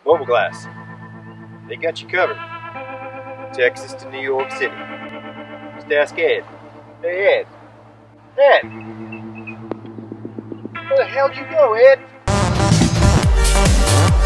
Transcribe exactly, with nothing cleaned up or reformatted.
Mobile Glass. They got you covered. Texas to New York City. Just ask Ed. Hey, Ed. Ed! Where the hell did you go, Ed?